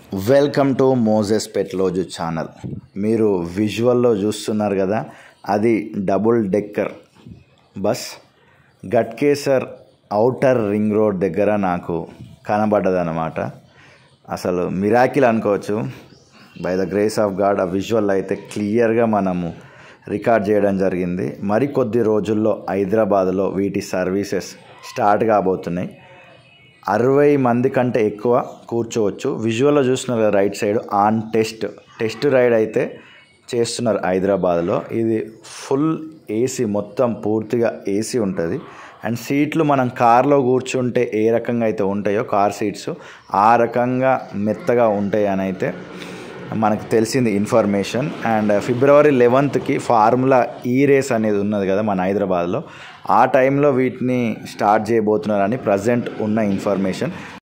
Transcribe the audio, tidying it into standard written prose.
Welcome to Moses Petloju channel. మీరు విజువల్లో చూస్తున్నారు కదా, అది double decker bus Ghatkesar outer ring road దగ్గర నాకు కనబడ్డదన్నమాట. అసలు మిరాకిల్ అనుకోవచ్చు. By the grace of God ఆ విజువల్ అయితే క్లియర్గా మనము రికార్డ్ చేయడం జరిగింది. మరికొద్ది రోజుల్లో హైదరాబాద్లో వీటి సర్వీసెస్ స్టార్ట్ కాబోతున్నాయి. 60 మంది కంటే ఎక్కువ కూర్చోవచ్చు. విజువల్లో చూస్తున్నారు కదా, right side on test ride అయితే చేస్తున్నారు హైదరాబాద్లో. ఇది ఫుల్ ఏసీ, మొత్తం పూర్తిగా ఏసీ ఉంటుంది. అండ్ సీట్లు మనం కార్లో కూర్చుంటే ఏ రకంగా అయితే ఉంటాయో కార్ సీట్స్, ఆ రకంగా మెత్తగా ఉంటాయి అని అయితే మనకు తెలిసింది ఇన్ఫర్మేషన్. అండ్ ఫిబ్రవరి 11కి ఫార్ములా ఈ రేస్ అనేది ఉన్నది కదా మన హైదరాబాద్లో, ఆ టైంలో వీటిని స్టార్ట్ చేయబోతున్నారని ప్రజెంట్ ఉన్న ఇన్ఫర్మేషన్.